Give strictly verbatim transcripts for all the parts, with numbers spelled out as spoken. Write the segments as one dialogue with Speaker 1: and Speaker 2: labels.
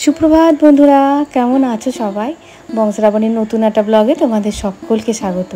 Speaker 1: সুপ্রভাত বন্ধুরা, কেমন আছো সবাই? বংশরাবণীর নতুন একটা ব্লগে তোমাদের সকলকে স্বাগত।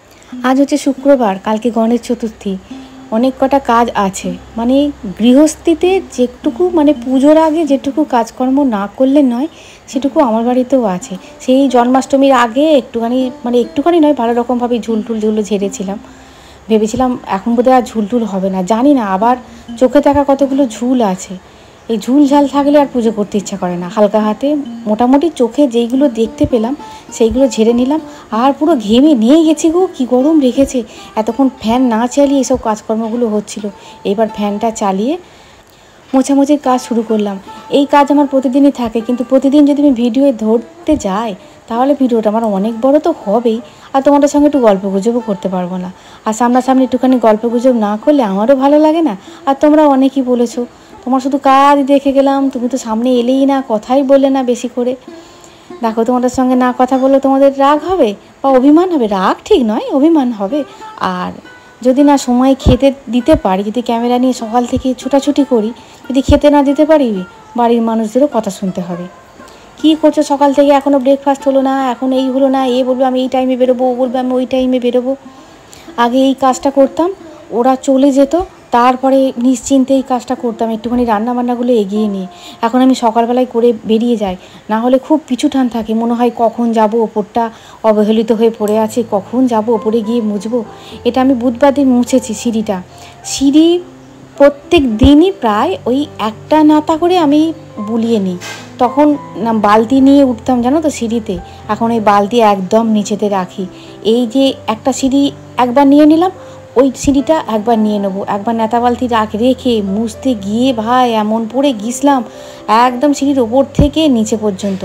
Speaker 1: আজ হচ্ছে শুক্রবার, কালকে গণেশ চতুর্থী। অনেক কটা কাজ আছে, মানে গৃহস্থিতে যেটুকু মানে পুজোর আগে যেটুকু কাজকর্ম না করলে নয় সেটুকু আমার বাড়িতেও আছে। সেই জন্মাষ্টমীর আগে একটুখানি মানে একটুখানি নয় ভালো রকমভাবে ঝুলটুল যেগুলো ঝেড়েছিলাম। ভেবেছিলাম এখন বোধহয় আর ঝুলটুল হবে না, জানি না, আবার চোখে থাকা কতগুলো ঝুল আছে। এই ঝুল ঝাল থাকলে আর পুজো করতে ইচ্ছা করে না। হালকা হাতে মোটামুটি চোখে যেইগুলো দেখতে পেলাম সেইগুলো ঝেড়ে নিলাম। আর পুরো ঘেমে নিয়ে গেছি গো, কী গরম রেখেছে। এতক্ষণ ফ্যান না চালিয়ে এসব কাজকর্মগুলো হচ্ছিল, এবার ফ্যানটা চালিয়ে মোছামুছির কাজ শুরু করলাম। এই কাজ আমার প্রতিদিনই থাকে, কিন্তু প্রতিদিন যদি আমি ভিডিও ধরতে যাই তাহলে ভিডিওটা আমার অনেক বড় তো হবেই, আর তোমাদের সঙ্গে একটু গল্প গুজবও করতে পারবো না। আর সামনাসামনি একটুখানি গল্প গুজব না করলে আমারও ভালো লাগে না। আর তোমরা অনেকেই বলেছো তোমার শুধু কাজ দেখে গেলাম, তুমি তো সামনে এলেই না, কথাই বললে না বেশি করে। দেখো, তোমাদের সঙ্গে না কথা বললে তোমাদের রাগ হবে বা অভিমান হবে। রাগ ঠিক নয়, অভিমান হবে। আর যদি না সময় খেতে দিতে পারি, যদি ক্যামেরা নিয়ে সকাল থেকে ছুটাছুটি করি, যদি খেতে না দিতে পারি, বাড়ির মানুষদেরও কথা শুনতে হবে। কী করছো সকাল থেকে, এখনও ব্রেকফাস্ট হলো না, এখন এই হলো না, এ বলবে আমি এই টাইমে বেরোবো, ও বলবে আমি ওই টাইমে বেরোবো। আগে এই কাজটা করতাম, ওরা চলে যেত, তারপরে নিশ্চিন্তে এই কাজটা করতাম, একটুখানি রান্নাবান্নাগুলো এগিয়ে নিয়ে। এখন আমি সকালবেলায় করে বেরিয়ে যাই, না হলে খুব পিছুটান থাকে, মনে হয় কখন যাব, ওপরটা অবহেলিত হয়ে পড়ে আছে, কখন যাব ওপরে গিয়ে মুছবো। এটা আমি বুধবার দিন মুছেছি সিঁড়িটা। সিঁড়ি প্রত্যেক দিনই প্রায় ওই একটা নাতা করে আমি বুলিয়ে নিই। তখন না বালতি নিয়ে উঠতাম জানো তো সিঁড়িতে, এখন ওই বালতি একদম নিচেতে রাখি। এই যে একটা সিঁড়ি একবার নিয়ে নিলাম, ওই সিঁড়িটা একবার নিয়ে নেবো। একবার নেতা বালতি রাখ রেখে মুছতে গিয়ে ভাই এমন পড়ে গিয়েছিলাম, একদম সিঁড়ির ওপর থেকে নিচে পর্যন্ত।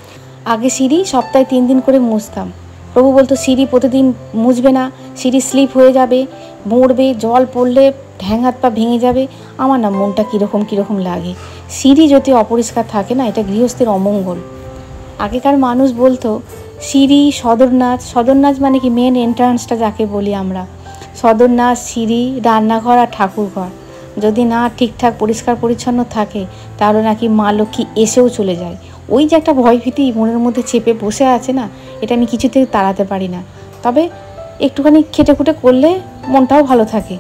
Speaker 1: আগে সিঁড়ি সপ্তাহে তিন দিন করে মুছতাম। প্রভু বলতো সিঁড়ি প্রতিদিন মুছবে না, সিঁড়ি স্লিপ হয়ে যাবে, মরবে, জল পড়লে ঠ্যাং হাত পা ভেঙে যাবে। আমার না মনটা কীরকম কীরকম লাগে। সিঁড়ি যদি অপরিষ্কার থাকে না, এটা গৃহস্থের অমঙ্গল। আগেকার মানুষ বলতো সিঁড়ি সদরনাচ, সদরনাচ মানে কি মেন এন্ট্রান্সটা যাকে বলি আমরা, সদরনাচ, সিঁড়ি, রান্নাঘর আর ঠাকুরঘর যদি না ঠিকঠাক পরিষ্কার পরিচ্ছন্ন থাকে তাহলে নাকি মা লক্ষ্মী এসেও চলে যায়। ওই যে একটা ভয়ভীতি মনের মধ্যে চেপে বসে আছে না, এটা আমি কিছুতেই তাড়াতে পারি না। তবে একটুখানি খেটে খুটে করলে মনটাও ভালো থাকে।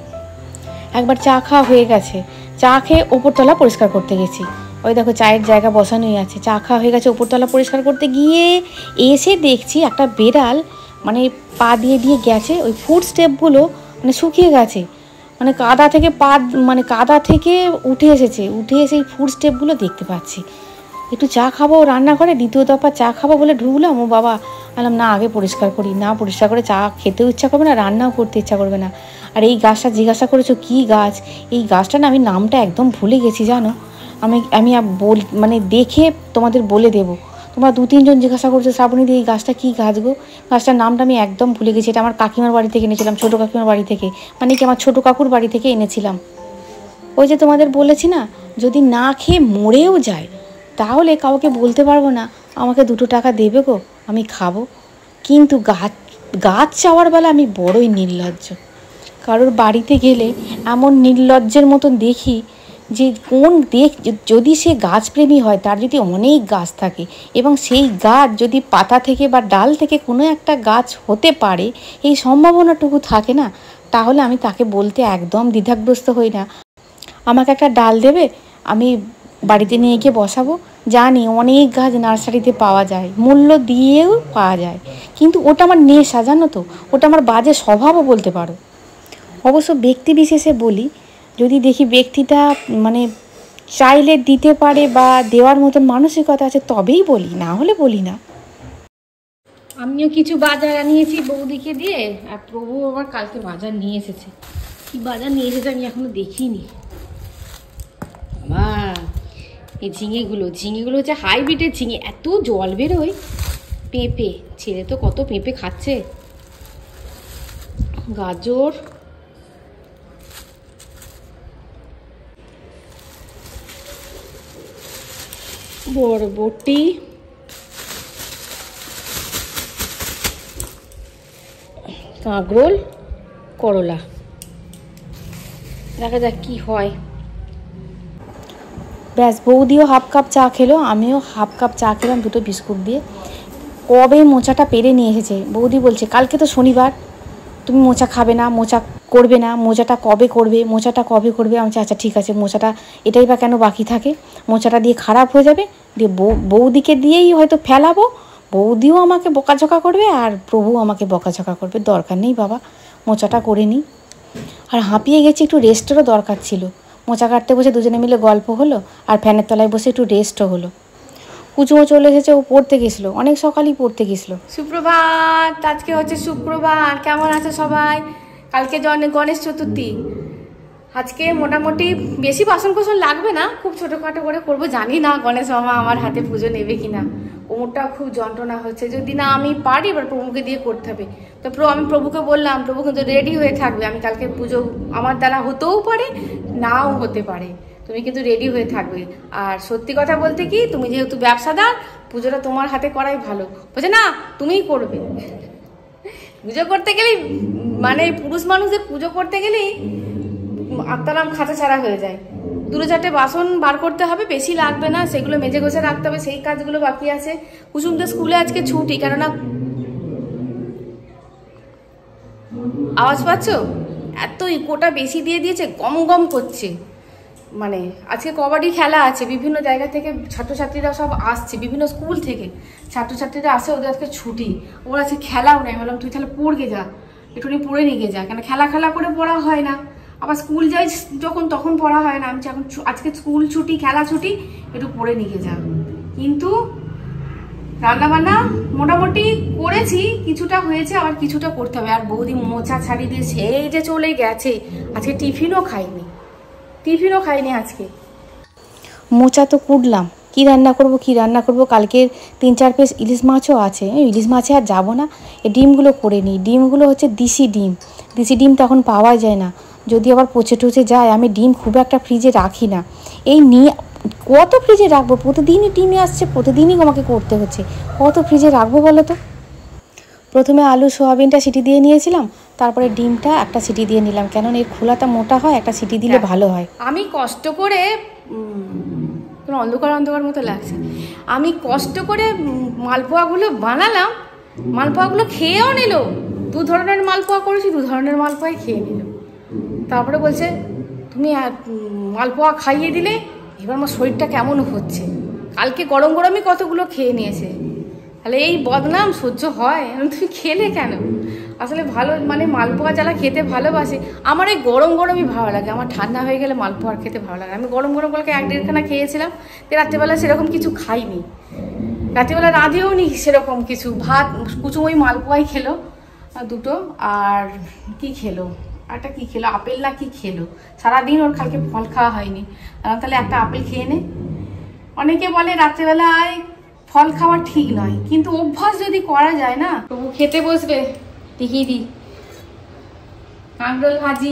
Speaker 1: একবার চা খাওয়া হয়ে গেছে, চা খেয়ে ওপরতলা পরিষ্কার করতে গেছি। ওই দেখো চায়ের জায়গা বসানোই আছে, চা খাওয়া হয়ে গেছে, ওপরতলা পরিষ্কার করতে গিয়ে এসে দেখছি একটা বেড়াল মানে পা দিয়ে দিয়ে গেছে, ওই ফুট স্টেপগুলো মানে শুকিয়ে গেছে, মানে কাদা থেকে পা মানে কাদা থেকে উঠে এসেছে, উঠে এসে এই ফুট স্টেপগুলো দেখতে পাচ্ছি। একটু চা খাবো রান্না করে, দ্বিতীয় দফা চা খাবো বলে ঢুকলাম, ও বাবা বললাম না আগে পরিষ্কার করি, না পরিষ্কার করে চা খেতেও ইচ্ছা করবে না, রান্নাও করতে ইচ্ছা করবে না। আর এই গাছটা জিজ্ঞাসা করেছো কী গাছ, এই গাছটা না আমি নামটা একদম ভুলে গেছি জানো। আমি আমি বল মানে দেখে তোমাদের বলে দেবো। তোমরা দু তিনজন জিজ্ঞাসা করছো শ্রাবণীদি এই গাছটা কী গাছ গো, গাছটার নামটা আমি একদম ভুলে গেছি। এটা আমার কাকিমার বাড়ি থেকে এনেছিলাম, ছোটো কাকিমার বাড়ি থেকে, মানে কি আমার ছোটো কাকুর বাড়ি থেকে এনেছিলাম। ওই যে তোমাদের বলেছি না, যদি না খেয়ে মরেও যায় তাহলে কাউকে বলতে পারবো না আমাকে দুটো টাকা দেবে গো, আমি খাবো। কিন্তু গাছ গাছ চাওয়ার বেলা আমি বড়ই নির্লজ্জ। কারোর বাড়িতে গেলে এমন নির্লজ্জের মতন দেখি যে কোন দেখ যদি সে গাছপ্রেমী হয়, তার যদি অনেক গাছ থাকে এবং সেই গাছ যদি পাতা থেকে বা ডাল থেকে কোনো একটা গাছ হতে পারে, এই সম্ভাবনাটুকু থাকে না, তাহলে আমি তাকে বলতে একদম দ্বিধাগ্রস্ত হই না। আমাকে একটা ডাল দেবে, আমি বাড়িতে নিয়ে গিয়ে বসাবো। জানি অনেক গাছ নার্সারিতে পাওয়া যায়, মূল্য দিয়েও পাওয়া যায়, কিন্তু ওটা আমার নেশা জানো তো, ওটা আমার বাজে স্বভাবও বলতে পারো। অবশ্য ব্যক্তি বিশেষে বলি, যদি দেখি ব্যক্তিটা মানে চাইলে দিতে পারে বা দেওয়ার মতন মানসিকতা আছে তবেই বলি, না হলে বলি না। আমিও কিছু বাজার আনিয়েছি বৌদিকে দিয়ে, আর প্রভু আবার কালকে বাজার নিয়ে এসেছে। কি বাজার নিয়ে এসেছে আমি এখনো দেখিনি। মা এই ঝিঙেগুলো ঝিঙেগুলো হচ্ছে হাইব্রিডের ঝিঙে, এত জল বেরোয়। পেঁপে, ছেলে তো কত পেঁপে খাচ্ছে। গাজর, বরবটি, কাঁকরোল, করলা। দেখা যাক কি হয়। ব্যাস, বৌদিও হাফ কাপ চা খেলো, আমিও হাফ কাপ চা খেলাম দুটো বিস্কুট দিয়ে। কবে মোচাটা পেরে নিয়ে এসেছে। বৌদি বলছে কালকে তো শনিবার, তুমি মোচা খাবে না, মোচা করবে না, মোচাটা কবে করবে, মোচাটা কবে করবে। আমি আচ্ছা ঠিক আছে, মোচাটা এটাই বা কেন বাকি থাকে, মোচাটা দিয়ে খারাপ হয়ে যাবে, দিয়ে বউ বৌদিকে দিয়েই হয়তো ফেলাবো, বৌদিও আমাকে বকাঝকা করবে আর প্রভু আমাকে বকাঝকা করবে। দরকার নেই বাবা, মোচাটা করে নিই। আর হাঁপিয়ে গেছি, একটু রেস্টেরও দরকার ছিল। মোচা কাটতে বসে দুজনে মিলে গল্প হলো আর ফ্যানের তলায় বসে একটু রেস্টও হলো। কুচুমো চলে এসেছে, ও পড়তে গেছিলো, অনেক সকালেই পড়তে গেছিলো। সুপ্রভাত, আজকে হচ্ছে শুক্রবার। কেমন আছে সবাই? কালকে গণেশ চতুর্থী। আজকে মোটামুটি বেশি বাসন কোসন লাগবে না, খুব ছোটোখাটো করে করবো। জানি না গণেশ মামা আমার হাতে পুজো নেবে কিনা, কোমরটা খুব যন্ত্রণা হচ্ছে। যদি না আমি পারি, এবার প্রভুকে দিয়ে করতে হবে। তো আমি প্রভুকে বললাম, প্রভু কিন্তু রেডি হয়ে থাকবে, আমি কালকে পুজো আমার দ্বারা হতেও পারে নাও হতে পারে, তুমি কিন্তু রেডি হয়ে থাকবে। আর সত্যি কথা বলতে কি, তুমি যেহেতু ব্যবসাদার, পুজোটা তোমার হাতে করাই ভালো। বলছে না তুমিই করবে। পুজো করতে গেলেই মানে পুরুষ মানুষদের পুজো করতে গেলেই আত্মারাম খাঁচা ছাড়া হয়ে যায়। দুটো চারটে বাসন বার করতে হবে, বেশি লাগবে না, সেগুলো মেজে গোছে রাখতে হবে, সেই কাজগুলো বাকি আছে। কুসুমদের স্কুলে আজকে ছুটি, কেননা আওয়াজ পাচ্ছ, এত ইকোটা বেশি দিয়ে দিয়েছে, গম গম করছে। মানে আজকে কবাডি খেলা আছে, বিভিন্ন জায়গা থেকে ছাত্রছাত্রীরা সব আসছে, বিভিন্ন স্কুল থেকে ছাত্রছাত্রীরা আসে, ওদের আজকে ছুটি, ওরা আজকে খেলাও নেই। বললাম তুই তাহলে পড়ে যা, একটুখানি পড়ে নিয়ে যা, কেন খেলা খেলা করে পড়া হয় না, আবার স্কুল যাই যখন তখন পড়া হয় না। আমি এখন আজকে স্কুল ছুটি, খেলা ছুটি, একটু পড়ে নিয়ে যা। কিন্তু রান্নাবান্না মোটামুটি করেছি, কিছুটা হয়েছে, আবার কিছুটা করতে হবে। আর বৌদি মোচা ছাড়িয়ে দিয়ে সেই যে চলে গেছে, আজকে টিফিনও খাইনি, টিফিনও খাইনি আজকে। মোচা তো কুটলাম, কি রান্না করব কি রান্না করব, কালকের তিন চার পিস ইলিশ মাছও আছে, ইলিশ মাছে আর যাবো না, এই ডিমগুলো করে নিই। ডিমগুলো হচ্ছে দিশি ডিম, দিশি ডিম তো এখন পাওয়া যায় না, যদি আবার পচে টচে যায়। আমি ডিম খুব একটা ফ্রিজে রাখি না, এই নিয়ে কত ফ্রিজে রাখবো, প্রতিদিনই ডিমে আসছে, প্রতিদিনই আমাকে করতে হচ্ছে, কত ফ্রিজে রাখবো বলো তো। প্রথমে আলু সোয়াবিনটা সিটি দিয়ে নিয়েছিলাম, তারপরে ডিমটা একটা সিটি দিয়ে নিলাম, কেন এর খোলাটা মোটা হয়, একটা সিটি দিলে ভালো হয়। আমি কষ্ট করে, অন্ধকার অন্ধকার মতো লাগছে, আমি কষ্ট করে মালপোয়াগুলো বানালাম, মালপোয়াগুলো খেয়েও নিল। দু ধরনের মালপোয়া করেছি, দু ধরনের মালপোয়াই খেয়ে নিল। তারপরে বলছে তুমি মালপোয়া খাইয়ে দিলে, এবার আমার শরীরটা কেমন হচ্ছে। কালকে গরম গরমই কতগুলো খেয়ে নিয়েছে, তাহলে এই বদনাম সহ্য হয়? তুমি খেলে কেন? আসলে ভালো মানে মালপোয়া যারা খেতে ভালোবাসে, আমার এই গরম গরমই ভালো লাগে, আমার ঠান্ডা হয়ে গেলে মালপোয়া খেতে ভালো লাগে। আমি গরম গরম কালকে এক দেড়খানা খেয়েছিলাম, রাত্রিবেলা সেরকম কিছু খাইনি, রাত্রিবেলা রাঁধেও নি সেরকম কিছু, ভাত কুচুম ওই মালপোয়াই খেলো দুটো, আর কি খেলো একটা কি খেলো, আপেল না কি খেলো। সারাদিন ওর কালকে ফল খাওয়া হয়নি, তাহলে একটা আপেল খেয়ে নে। অনেকে বলে রাত্রেবেলায় ফল খাওয়া ঠিক নয়, কিন্তু অভ্যাস যদি করা যায় না। তবু খেতে বসবে, দেখিয়ে দিই। কাঁকরোল ভাজি,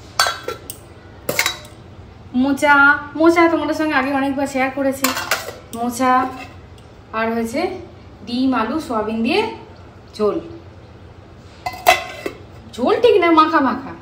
Speaker 1: মোচা, মোচা তোমাদের সঙ্গে আগে অনেকবার শেয়ার করেছি, মোচা, আর হয়েছে ডিম আলু সোয়াবিন দিয়ে ঝোল, ঝোল ঠিক না মাখা মাখা।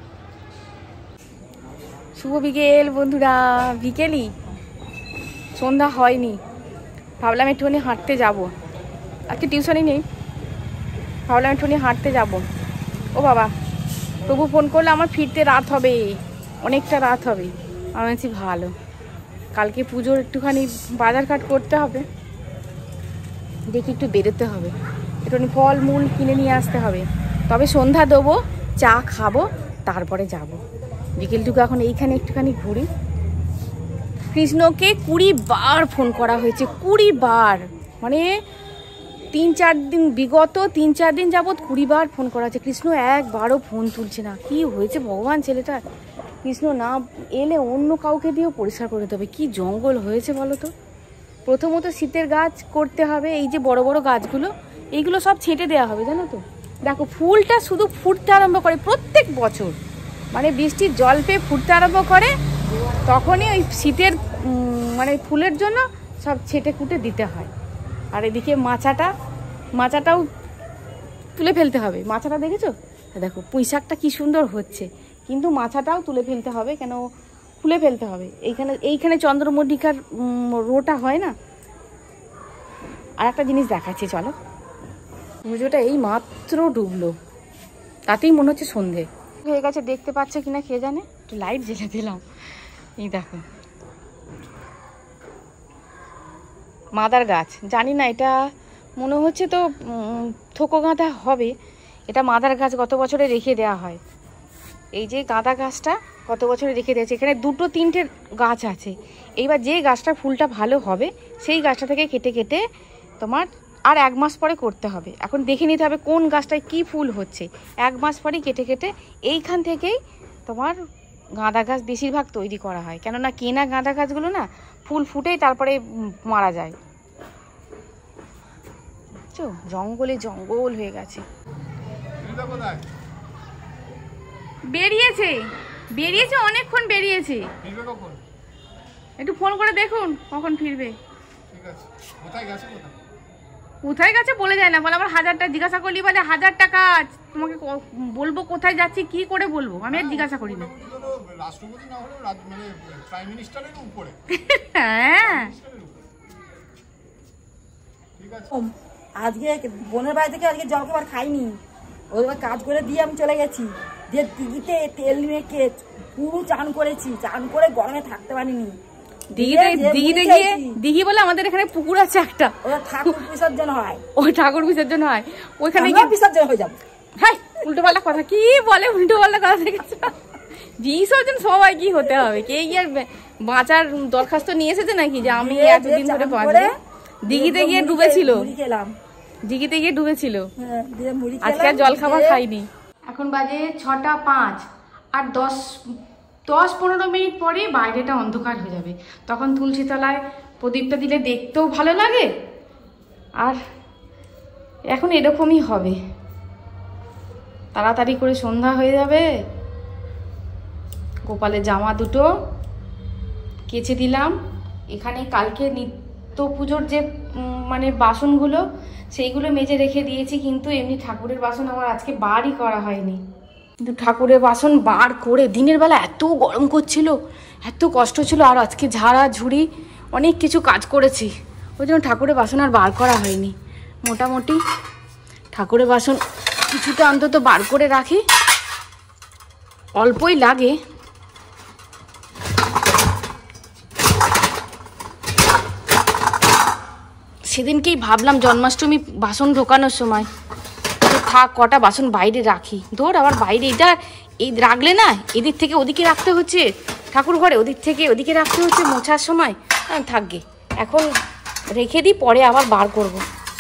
Speaker 1: শুভ বিকেল বন্ধুরা, বিকেলই, সন্ধ্যা হয়নি, ভাবলাম একটুখানি হাঁটতে যাব, আজকে টিউশনই নেই, ভাবলাম একটুখানি হাঁটতে যাব। ও বাবা, প্রভু ফোন করলে আমার ফিরতে রাত হবে, অনেকটা রাত হবে। আমি বলছি ভালো, কালকে পুজোর একটুখানি বাজার ঘাট করতে হবে, দেখি একটু বেরোতে হবে, একটুখানি ফল মূল কিনে নিয়ে আসতে হবে, তবে সন্ধ্যা দেবো, চা খাবো, তারপরে যাব। বিকেলটুকু এখন এইখানে একটুখানি ঘুরি। কৃষ্ণকে কুড়ি বার ফোন করা হয়েছে, কুড়ি বার, মানে তিন চার দিন বিগত তিন চার দিন যাবৎ কুড়ি বার ফোন করা হয়েছে। কৃষ্ণ একবারও ফোন তুলছে না, কি হয়েছে ভগবান ছেলেটা। কৃষ্ণ না এলে অন্য কাউকে দিয়েও পরিষ্কার করে দেবে, কি জঙ্গল হয়েছে বলো তো। প্রথমত শীতের গাছ করতে হবে, এই যে বড় বড় গাছগুলো এইগুলো সব ছেঁটে দেওয়া হবে, জানো তো। দেখো ফুলটা শুধু ফুটতে আরম্ভ করে প্রত্যেক বছর, মানে বৃষ্টির জল পেয়ে ফুটতে আরম্ভ করে, তখনই ওই শীতের মানে ফুলের জন্য সব ছেটে কুটে দিতে হয়। আর এদিকে মাচাটা, মাচাটাও তুলে ফেলতে হবে। মাচাটা দেখেছো, দেখো পুঁই শাকটা কী সুন্দর হচ্ছে, কিন্তু মাচাটাও তুলে ফেলতে হবে, কেন খুলে ফেলতে হবে। এইখানে এইখানে চন্দ্রমল্লিকার রোটা হয় না। আর একটা জিনিস দেখাচ্ছি, চলো। পুজোটা এই মাত্র ডুবলো, তাতেই মনে হচ্ছে সন্ধে হয়ে গেছে। দেখতে পাচ্ছে কিনা কে জানে, একটু লাইট জ্বেলে দিলাম। এই দেখো মাদার গাছ, জানি না এটা মনে হচ্ছে তো থোকো গাঁদা হবে। এটা মাদার গাছ, গত বছরে রেখে দেওয়া হয়। এই যে গাঁদা গাছটা গত বছরে রেখে দিয়েছে। এখানে দুটো তিনটে গাছ আছে। এইবার যে গাছটার ফুলটা ভালো হবে সেই গাছটা থেকে কেটে কেটে তোমার আর এক মাস পরে করতে হবে। এখন দেখে নিতে হবে কোন গাছটায় কি ফুল হচ্ছে। এক মাস পরেই কেটে কেটে এইখান থেকেই তোমার গাঁদা গাছ বেশিরভাগ তৈরি করা হয়। কেননা কেনা গাঁদা গাছগুলো না ফুল ফুটেই তারপরে মারা যায়। জঙ্গলে জঙ্গল হয়ে গেছে। বেরিয়েছে বেরিয়েছে অনেকক্ষণ বেরিয়েছে। একটু ফোন করে দেখুন কখন ফিরবে। কোথায় গেছে বলে যায় না, বলে আমার হাজারটা জিজ্ঞাসা করলি, বলে হাজারটা কাজ, তোমাকে বলবো কোথায় যাচ্ছি কি করে বলবো, আমি আর জিজ্ঞাসা করি না। হ্যাঁ
Speaker 2: আজকে বোনের বাড়ি থেকে আজকে জল খাবার খাইনি, ওদের কাজ করে দিয়ে আমি চলে গেছি। দিয়ে দিঘিতে তেল মেখে পুরো চান করেছি, চান করে গরমে থাকতে পারিনি।
Speaker 1: দিঘিতে দিঘিতে গিয়ে দিঘি বলে আমাদের এখানে পুকুর আছে একটা,
Speaker 2: ওটা ঠাকুর বিসর্জন হয়।
Speaker 1: ওই ঠাকুর বিসর্জন হয় ওইখানে
Speaker 2: গিয়ে বিসর্জন হয়ে যাবে।
Speaker 1: হ্যাঁ উল্টো পাল্টা কথা কি বলে, উল্টো পাল্টা কথা দেখেছ। বিসর্জন সবাই কি হতে হবে, কে গিয়ে বাঁচার দরখাস্ত নিয়ে এসেছে নাকি যে আমি এতদিন ধরে বাঁচবো। দিঘিতে গিয়ে ডুবেছিল, দিঘিতে গিয়ে ডুবেছিল, আজকে আর জল খাবার খাইনি। এখন বাজে ছটা পাঁচ, আর দশ দশ পনেরো মিনিট পরে বাইরেটা অন্ধকার হয়ে যাবে। তখন তুলসী তলায় প্রদীপটা দিলে দেখতেও ভালো লাগে। আর এখন এরকমই হবে, তাড়াতাড়ি করে সন্ধ্যা হয়ে যাবে। গোপালের জামা দুটো কেচে দিলাম। এখানে কালকে নিত্য পুজোর যে মানে বাসনগুলো সেইগুলো মেজে রেখে দিয়েছি, কিন্তু এমনি ঠাকুরের বাসন আমার আজকে বারই করা হয়নি। কিন্তু ঠাকুরের বাসন বার করে, দিনের বেলা এত গরম করছিল, এত কষ্ট ছিল, আর আজকে ঝাড়া ঝুড়ি অনেক কিছু কাজ করেছি, ওই জন্য ঠাকুরের বাসন আর বার করা হয়নি। মোটামুটি ঠাকুরের বাসন কিছুটা অন্তত বার করে রাখি, অল্পই লাগে। সেদিনকেই ভাবলাম জন্মাষ্টমী বাসন ঢোকানোর সময় থাক কটা বাসন বাইরে রাখি, ধর আবার বাইরে এটা এই রাখলে না এদিক থেকে ওদিকে রাখতে হচ্ছে, ঠাকুর ঘরে ওদিক থেকে ওদিকে রাখতে হচ্ছে মোছার সময়, থাকবে এখন রেখে দিই, পরে আবার বার করব।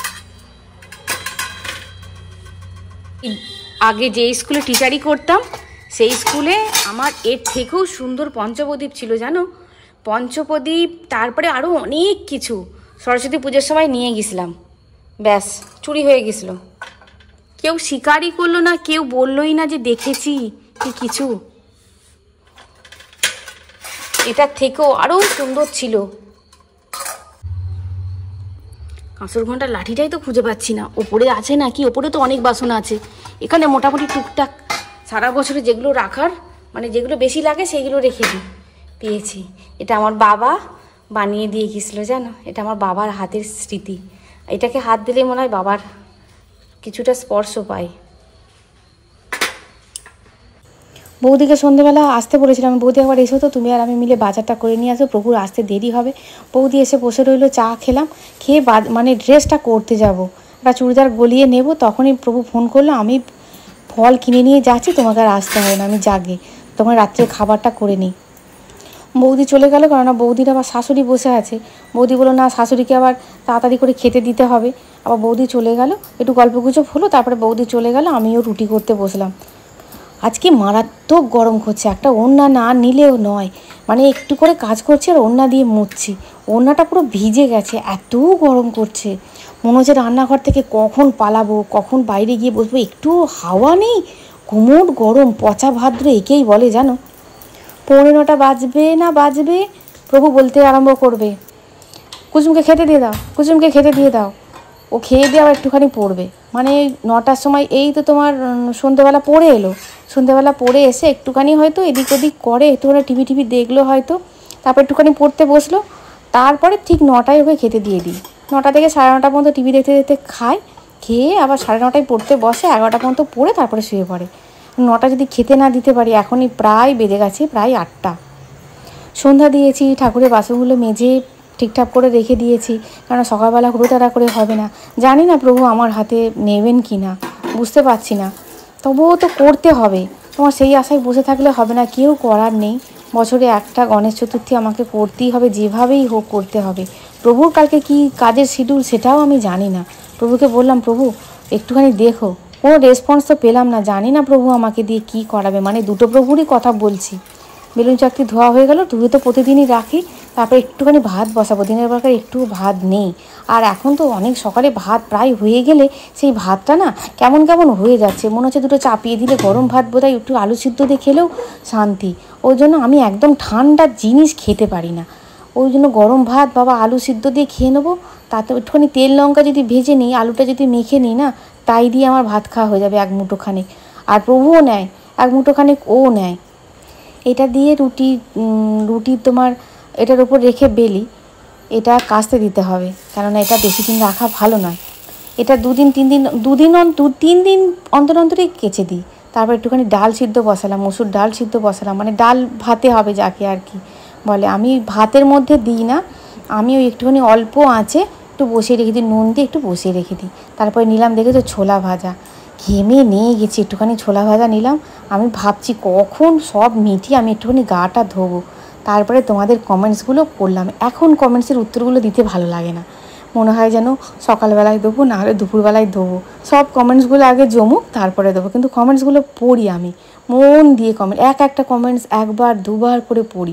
Speaker 1: আগে যে স্কুলে টিচারি করতাম সেই স্কুলে আমার এর থেকেও সুন্দর পঞ্চপ্রদীপ ছিল জানো, পঞ্চপ্রদীপ, তারপরে আরও অনেক কিছু সরস্বতী পুজোর সময় নিয়ে গেছিলাম, ব্যাস চুরি হয়ে গেছিলো। কেউ স্বীকারই করলো না, কেউ বললোই না যে দেখেছি কি কিছু। এটার থেকেও আরও সুন্দর ছিল। কাঁসর ঘন্টার লাঠিটাই তো খুঁজে পাচ্ছি না, ওপরে আছে নাকি, ওপরে তো অনেক বাসন আছে। এখানে মোটামুটি টুকটাক সারা বছরে যেগুলো রাখার মানে যেগুলো বেশি লাগে সেইগুলো রেখে দিই, পেয়েছি। এটা আমার বাবা বানিয়ে দিয়ে গেছিলো জানো, এটা আমার বাবার হাতের স্মৃতি। এটাকে হাত দিলে মনে হয় বাবার কিছুটা স্পর্শ পাই। বৌদিকে সন্ধ্যেবেলা আসতে বলেছিলাম, বৌদি একবার এসো তো, তুমি আর আমি মিলে বাজারটা করে নিয়ে আসো, প্রভুর আসতে দেরি হবে। বৌদি এসে বসে রইলো, চা খেলাম, খেয়ে মানে ড্রেসটা করতে যাব, একটা চুড়িদার গলিয়ে নেব। তখনই প্রভু ফোন করলো, আমি ফল কিনে নিয়ে যাচ্ছি, তোমাকে আর আসতে হয় না, আমি জাগে, তোমার রাত্রে খাবারটা করে নিই। বৌদি চলে গেল, কারণ বৌদির আবার শাশুড়ি বসে আছে। বৌদি বললো না, শাশুড়িকে আবার তাড়াতাড়ি করে খেতে দিতে হবে। আবার বৌদি চলে গেল, একটু গল্পগুজব হলো, তারপরে বৌদি চলে গেল, আমিও রুটি করতে বসলাম। আজকে মারাত্মক গরম করছে, একটা ওড়না না নিলেও নয়, মানে একটু করে কাজ করছি আর ওড়না দিয়ে মুছছি, ওড়নাটা পুরো ভিজে গেছে, এত গরম করছে। মনে হচ্ছে রান্নাঘর থেকে কখন পালাবো, কখন বাইরে গিয়ে বসবো, একটু হাওয়া নেই, গুমোট গরম, পচা ভাদ্র একেই বলে জানো। পৌনে নটা বাজবে না বাজবে, প্রভু বলতে আরম্ভ করবে, কুসুমকে খেতে দিয়ে দাও, কুসুমকে খেতে দিয়ে দাও। ও খেয়ে দিয়ে আবার একটুখানি পড়বে, মানে নটার সময় এই তো তোমার সন্ধ্যেবেলা পড়ে এলো, সন্ধ্যেবেলা পড়ে এসে একটুখানি হয়তো এদিক ওদিক করে, একটুখানি টিভি টিভি দেখলো হয়তো, তারপর একটুখানি পড়তে বসলো, তারপরে ঠিক নটায় ওকে খেতে দিয়ে দিই। নটা থেকে সাড়ে নটা পর্যন্ত টিভি দেখতে দেখতে খায়, খেয়ে আবার সাড়ে নটায় পড়তে বসে, এগারোটা পর্যন্ত পড়ে তারপরে শুয়ে পড়ে। নটা যদি খেতে না দিতে পারি, এখনই প্রায় বেজে গেছে প্রায় আটটা। সন্ধ্যা দিয়েছি, ঠাকুরের বাসনগুলো মেজে ঠিকঠাক করে রেখে দিয়েছি, কারণ সকালবেলা হুড়োতাড়া করে হবে না। জানি না প্রভু আমার হাতে নেবেন কি না, বুঝতে পারছি না, তবুও তো করতে হবে। তোমার সেই আশায় বসে থাকলে হবে না, কেউ করার নেই। বছরে একটা গণেশ চতুর্থী আমাকে করতেই হবে, যেভাবেই হোক করতে হবে। প্রভুর কালকে কি কাজের শিডিউল সেটাও আমি জানি না। প্রভুকে বললাম, প্রভু একটুখানি দেখো, কোনো রেসপন্স তো পেলাম না, জানি না প্রভু আমাকে দিয়ে কি করাবে। মানে দুটো প্রভুরই কথা বলছি। বেলুন চাকতি ধোয়া হয়ে গেল, ধুয়ে তো প্রতিদিনই রাখি, তারপরে একটুখানি ভাত বসাবো, দিনের বেলাকার একটু ভাত নেই। আর এখন তো অনেক সকালে ভাত প্রায় হয়ে গেলে সেই ভাতটা না কেমন কেমন হয়ে যাচ্ছে, মনে হচ্ছে দুটো চাপিয়ে দিলে গরম ভাত বোধহয় একটু আলু সিদ্ধ দিয়ে খেলেও শান্তি। ওই জন্য আমি একদম ঠান্ডা জিনিস খেতে পারি না, ওই জন্য গরম ভাত বাবা আলু সিদ্ধ দিয়ে খেয়ে নেবো। তাতে একটুখানি তেল লঙ্কা যদি ভেজে নিই, আলুটা যদি মেখে নিই না, তাই দিয়ে আমার ভাত খাওয়া হয়ে যাবে এক মুঠোখানেক। আর প্রভুও নেয় এক মুঠোখানেক, ও নেয়। এটা দিয়ে রুটি রুটি তোমার এটার উপর রেখে বেলি, এটা কাস্তে দিতে হবে, কেননা এটা বেশি দিন রাখা ভালো নয়। এটা দুদিন তিন দিন দুদিন দু তিন দিন অন্তর অন্তরেই কেচে দিই। তারপর একটুখানি ডাল সিদ্ধ বসালাম, মসুর ডাল সিদ্ধ বসালাম, মানে ডাল ভাতে হবে যাকে আর কি বলে। আমি ভাতের মধ্যে দিই না, আমি ওই একটুখানি অল্প আঁচে একটু বসিয়ে রেখে দিই, নুন দিয়ে একটু বসিয়ে রেখে দিই। তারপরে নিলাম, দেখেছো ছোলা ভাজা, ঘেমে নিয়ে গেছি, একটুখানি ছোলা ভাজা নিলাম। আমি ভাবছি কখন সব মিটিয়ে আমি একটুখানি গাটা ধোবো, তারপরে তোমাদের কমেন্টসগুলো করলাম। এখন কমেন্টসের উত্তরগুলো দিতে ভালো লাগে না, মনে হয় যেন সকালবেলায় দেবো, না হলে দুপুরবেলায় দেবো। সব কমেন্টসগুলো আগে জমুক তারপরে দেবো, কিন্তু কমেন্টসগুলো পড়ি আমি মন দিয়ে। কমেন্ট এক একটা কমেন্টস একবার দুবার করে পড়ি।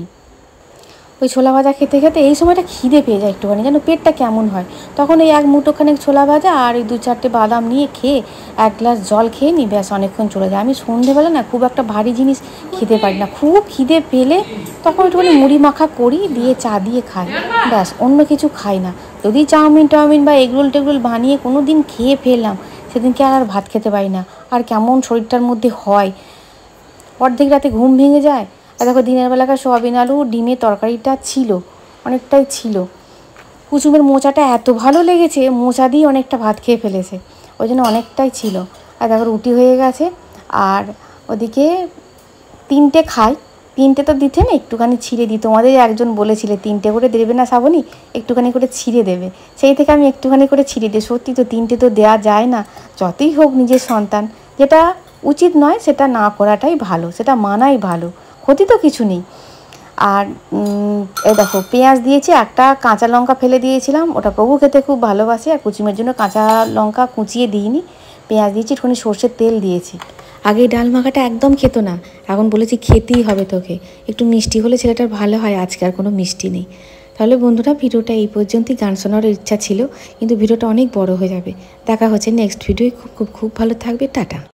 Speaker 1: ওই ছোলা ভাজা খেতে খেতে এই সময়টা খিদে পেয়ে যায় একটুখানি, যেন পেটটা কেমন হয়। তখন এই এক মুঠোখানেক ছোলা ভাজা আর এই দু চারটে বাদাম নিয়ে খেয়ে এক গ্লাস জল খেয়ে নিই, ব্যাস অনেকক্ষণ চলে যায়। আমি সন্ধেবেলা না খুব একটা ভারী জিনিস খেতে পারি না, খুব খিদে পেলে তখন একটুখানি মুড়ি মাখা করি, দিয়ে চা দিয়ে খাই, ব্যাস অন্য কিছু খাই না। যদি চাউমিন টাউমিন বা এগরোল টেগরোল বানিয়ে কোনো দিন খেয়ে ফেললাম, সেদিনকে আর আর ভাত খেতে পারি না। আর কেমন শরীরটার মধ্যে হয়, অর্ধেক রাতে ঘুম ভেঙে যায়। আর দেখো দিনের বেলাকার সোয়াবিন আলু ডিমের তরকারিটা ছিল, অনেকটাই ছিল। কুচুমের মোচাটা এত ভালো লেগেছে, মোচা দিয়ে অনেকটা ভাত খেয়ে ফেলেছে, ওই জন্য অনেকটাই ছিল। আর দেখো রুটি হয়ে গেছে, আর ওদিকে তিনটে খাই, তিনটে তো দিতে না একটুখানি ছিঁড়ে দিই। তোমাদের একজন বলেছিলে তিনটে করে দেবে না শ্রাবণী, একটুখানি করে ছিঁড়ে দেবে, সেই থেকে আমি একটুখানি করে ছিঁড়ে দিই। সত্যি তো তিনটে তো দেওয়া যায় না, যতই হোক নিজের সন্তান, যেটা উচিত নয় সেটা না করাটাই ভালো, সেটা মানাই ভালো, ক্ষতি তো কিছু নেই। আর এই দেখো পেঁয়াজ দিয়েছি, একটা কাঁচা লঙ্কা ফেলে দিয়েছিলাম, ওটা প্রভু খেতে খুব ভালোবাসে, আর কুচিমের জন্য কাঁচা লঙ্কা কুচিয়ে দিইনি, পেঁয়াজ দিয়েছি, একটুখানি সর্ষের তেল দিয়েছি। আগে ডাল মাখাটা একদম খেতো না, এখন বলেছি খেতেই হবে তোকে, একটু মিষ্টি হলে ছেলেটার ভালো হয়। আজকে আর কোনো মিষ্টি নেই। তাহলে বন্ধুরা ভিডিওটা এই পর্যন্তই, গান শোনার ইচ্ছা ছিল কিন্তু ভিডিওটা অনেক বড় হয়ে যাবে। দেখা হচ্ছে নেক্সট ভিডিওয়। খুব খুব খুব ভালো থাকবে, টাটা।